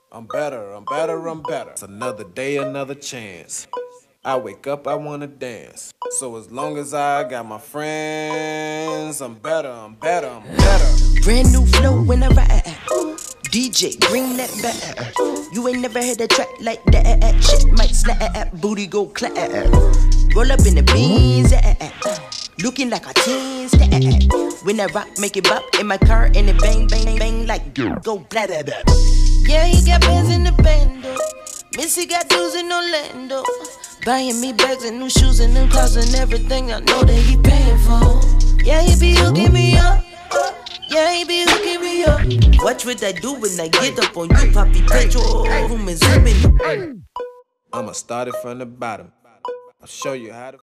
I'm better, I'm better, I'm better. It's another day, another chance. I wake up, I wanna dance. So as long as I got my friends, I'm better, I'm better, I'm better. Brand new flow when I ride. DJ, bring that back. You ain't never heard a track like that. Shit might slap, booty go clap. Roll up in the beans, looking like a teen stat. When I rock, make it bop in my car, and it bang, bang, bang like go blah blah blah. Yeah, he got bands in the bando. Missy got dudes in Orlando. Buying me bags and new shoes and new clothes and everything I know that he paying for. Yeah, he be hooking me up. Yeah, he be hooking me up. Watch what I do when I get up on you, Poppy Petro. Room is zooming. I'ma start it from the bottom. I'll show you how to